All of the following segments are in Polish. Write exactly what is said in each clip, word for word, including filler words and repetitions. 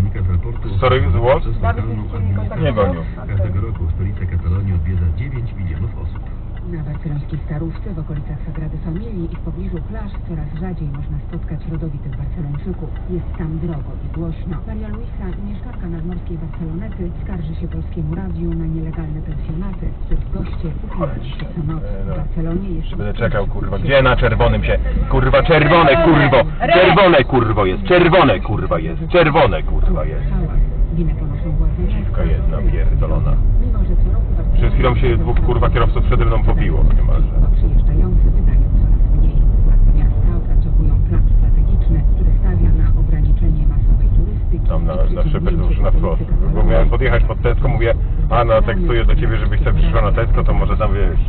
Komunikat raportu Sorry, zło? Nie gonił. Każdego roku stolicę Katalonii odwiedza dziewięć milionów osób. Na barcelońskiej Starówce, w okolicach Sagrady Familii i w pobliżu plaż coraz rzadziej można spotkać rodowitych Barcelończyków. Jest tam drogo i głośno. Maria Luisa, mieszkanka nadmorskiej Barcelonety, skarży się polskiemu radiu na nielegalne pensjonaty, w których goście upijają się co noc. W Barcelonie jest... Będę czekał, kurwa. Gdzie na czerwonym się? Kurwa, czerwone, kurwo! Czerwone, kurwo jest! Czerwone, kurwa jest! Czerwone, kurwa jest! Winę ponoszą władze Dziwka jedna pierdolona. Mimo, że co roku Przed chwilą się dwóch kurwa kierowców przede mną pobiło niemalże. Przyjeżdżający wydają coraz mniej. Władze miasta opracowują plan strategiczny, który stawia na ograniczenie masowej turystyki. Tam na, na szybę już na wprost. Bo miałem podjechać pod Tesco, mówię, a no tekstuję do ciebie, żebyś sobie przyszła na Tesco, to może tam wiesz.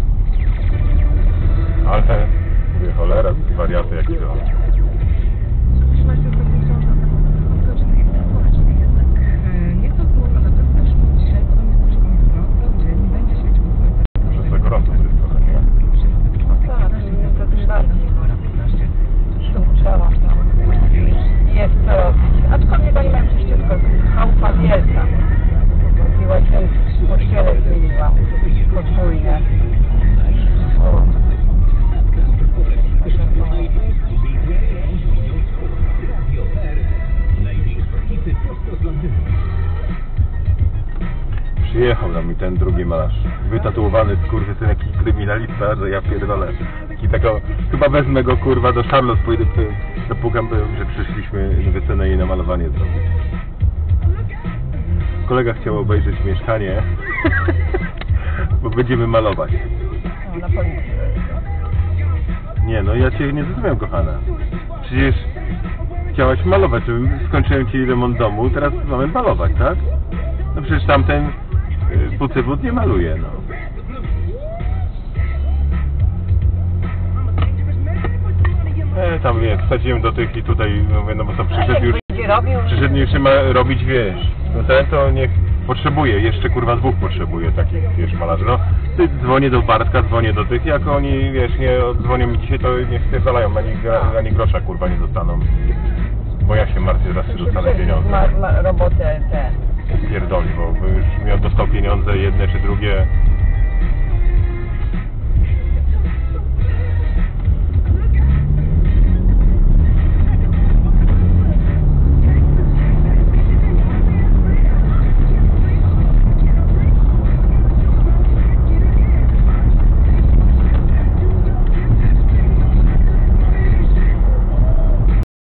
Ale mówię, cholera, wariaty jakie to. Gorąco to jest trochę, nie? Tak, niestety bardziej. Stumczała tam. Jest co robić. Aczkolwiek oni mają przecież chałupa wielka. Kupiła się w kościele zmieniła. Podwójnie. Przyjechał tam mi ten drugi malarz, wytatuowany skurwysyn, jakiś kryminalista, że ja pierdolę. Taki tego, chyba wezmę go kurwa do Charlotte, pójdę, dopukam, że przyszliśmy wycenę jej na malowanie zrobić. Kolega chciał obejrzeć mieszkanie, bo będziemy malować. No, na policję. Nie, no ja cię nie zrozumiałem, kochana. Przecież chciałaś malować, skończyłem ci remont domu, teraz mamy malować, tak? No przecież tamten Pucywód nie maluje, no. E, tam wie, wsadziłem do tych i tutaj mówię, no bo to przyszedł już, przyszedł już ma robić, wiesz, no ten to niech potrzebuje, jeszcze kurwa dwóch potrzebuje takich, wiesz, malarzy, no. Ty dzwonię do Bartka, dzwonię do tych, jak oni, wiesz, nie dzwonią mi dzisiaj, to niech się zalają, ani, ani grosza kurwa nie dostaną, bo ja się martwię, zaraz się dostanę pieniądze. Ma, ma robotę te. Pierdoli, bo już miał dostał pieniądze jedne czy drugie.